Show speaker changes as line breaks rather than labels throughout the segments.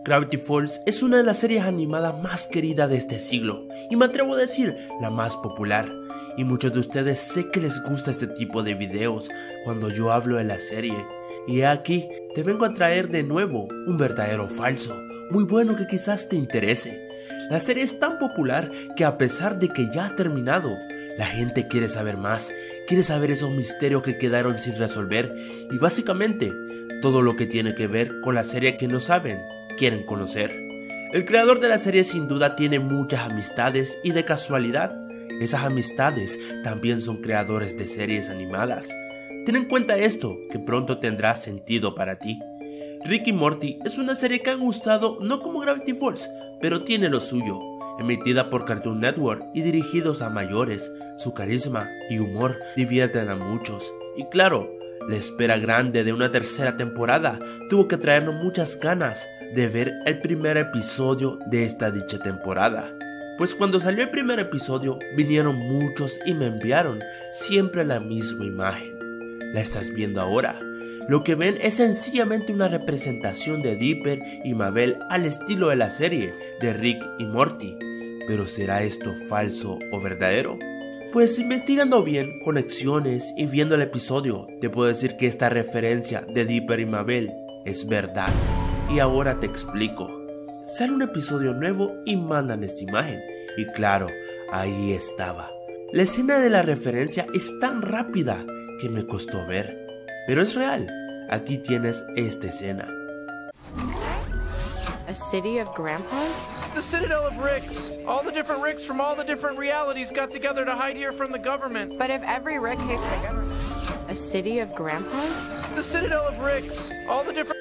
Gravity Falls es una de las series animadas más queridas de este siglo, y me atrevo a decir, la más popular. Y muchos de ustedes sé que les gusta este tipo de videos cuando yo hablo de la serie. Y aquí te vengo a traer de nuevo un verdadero o falso, muy bueno que quizás te interese. La serie es tan popular que a pesar de que ya ha terminado, la gente quiere saber más, quiere saber esos misterios que quedaron sin resolver y básicamente todo lo que tiene que ver con la serie que no saben, quieren conocer. El creador de la serie sin duda tiene muchas amistades y de casualidad, esas amistades también son creadores de series animadas. Ten en cuenta esto, que pronto tendrá sentido para ti. Rick y Morty es una serie que ha gustado no como Gravity Falls, pero tiene lo suyo. Emitida por Cartoon Network y dirigidos a mayores, su carisma y humor divierten a muchos. Y claro, la espera grande de una tercera temporada tuvo que traernos muchas ganas de ver el primer episodio de esta dicha temporada. Pues cuando salió el primer episodio vinieron muchos y me enviaron siempre la misma imagen. La estás viendo ahora. Lo que ven es sencillamente una representación de Dipper y Mabel al estilo de la serie de Rick y Morty. ¿Pero será esto falso o verdadero? Pues investigando bien conexiones y viendo el episodio, te puedo decir que esta referencia de Dipper y Mabel es verdad. Y ahora te explico. Sale un episodio nuevo y mandan esta imagen. Y claro, ahí estaba. La escena de la referencia es tan rápida que me costó ver. Pero es real. Aquí tienes esta escena.
A city of grandpas?
It's the Citadel of Ricks. All the different Ricks from all the different realities got together to hide here from the government.
But if every Rick hates the government, a city of grandpas?
It's the Citadel of Ricks. All the different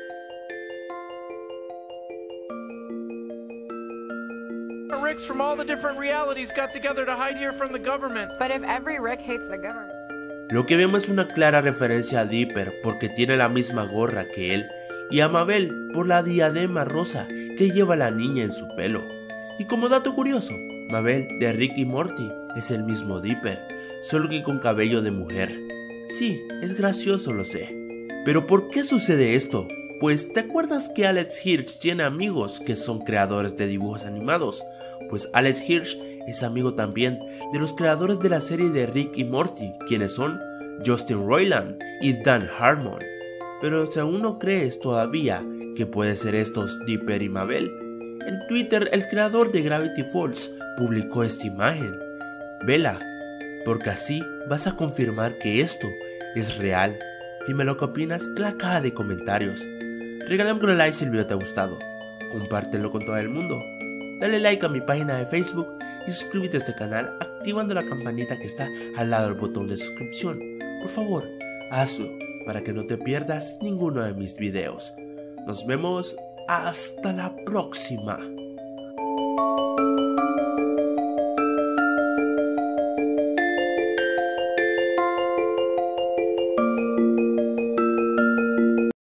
Ricks from all the different realities got together to hide here from the government.
But if every Rick hates the government.
Lo que vemos es una clara referencia a Dipper porque tiene la misma gorra que él, y a Mabel por la diadema rosa que lleva la niña en su pelo. Y como dato curioso, Mabel de Rick y Morty es el mismo Dipper, solo que con cabello de mujer. Sí, es gracioso, lo sé. Pero ¿por qué sucede esto? Pues ¿te acuerdas que Alex Hirsch tiene amigos que son creadores de dibujos animados? Pues Alex Hirsch es amigo también de los creadores de la serie de Rick y Morty, quienes son Justin Roiland y Dan Harmon. Pero si aún no crees todavía que puede ser estos Dipper y Mabel, en Twitter el creador de Gravity Falls publicó esta imagen. Vela, porque así vas a confirmar que esto es real. Dime lo que opinas en la caja de comentarios. Regálame un like si el video te ha gustado. Compártelo con todo el mundo. Dale like a mi página de Facebook y suscríbete a este canal activando la campanita que está al lado del botón de suscripción. Por favor, hazlo para que no te pierdas ninguno de mis videos. Nos vemos hasta la próxima.